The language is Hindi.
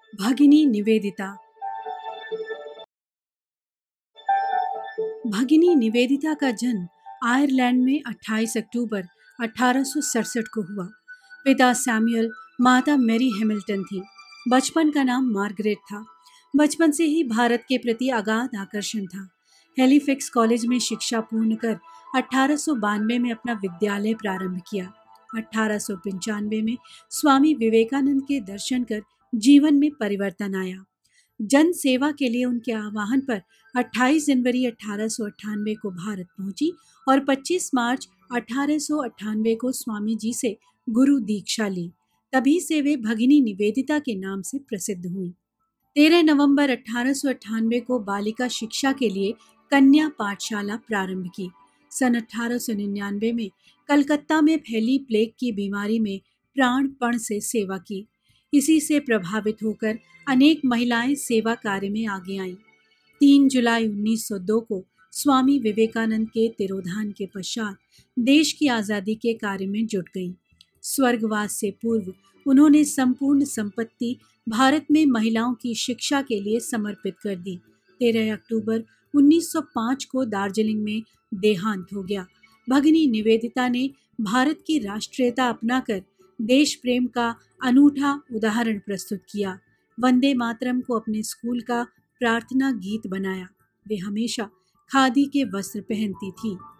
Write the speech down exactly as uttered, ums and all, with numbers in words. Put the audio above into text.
भगिनी निवेदिता। भगिनी निवेदिता का जन्म आयरलैंड में अट्ठाईस अक्टूबर अठारह सौ सड़सठ को हुआ। पिता सैमुअल, माता मैरी हैमिल्टन थी। बचपन का नाम मार्गरेट था। बचपन से ही भारत के प्रति अगाध आकर्षण था। हैलिफैक्स कॉलेज में शिक्षा पूर्ण कर अठारह सौ बानवे में अपना विद्यालय प्रारंभ किया। अठारह सौ पंचानवे में स्वामी विवेकानंद के दर्शन कर जीवन में परिवर्तन आया। जन सेवा के लिए उनके आह्वान पर अट्ठाईस जनवरी अठारह सौ अट्ठानवे को भारत पहुंची और पच्चीस मार्च अठारह सौ अट्ठानवे को स्वामी जी से गुरु दीक्षा ली। तभी से वे भगिनी निवेदिता के नाम से प्रसिद्ध हुई। तेरह नवंबर अठारह सौ अट्ठानवे को बालिका शिक्षा के लिए कन्या पाठशाला प्रारंभ की। सन अठारह सौ निन्यानवे में कलकत्ता में फैली प्लेग की बीमारी में प्राणपण से सेवा की। इसी से प्रभावित होकर अनेक महिलाएं सेवा कार्य में आगे आईं। तीन जुलाई उन्नीस सौ दो को स्वामी विवेकानंद के तिरोधान के पश्चात देश की आज़ादी के कार्य में जुट गईं। स्वर्गवास से पूर्व उन्होंने संपूर्ण संपत्ति भारत में महिलाओं की शिक्षा के लिए समर्पित कर दी। तेरह अक्टूबर उन्नीस सौ पाँच को दार्जिलिंग में देहांत हो गया। भगिनी निवेदिता ने भारत की राष्ट्रीयता अपनाकर देश प्रेम का अनूठा उदाहरण प्रस्तुत किया। वंदे मातरम को अपने स्कूल का प्रार्थना गीत बनाया। वे हमेशा खादी के वस्त्र पहनती थी।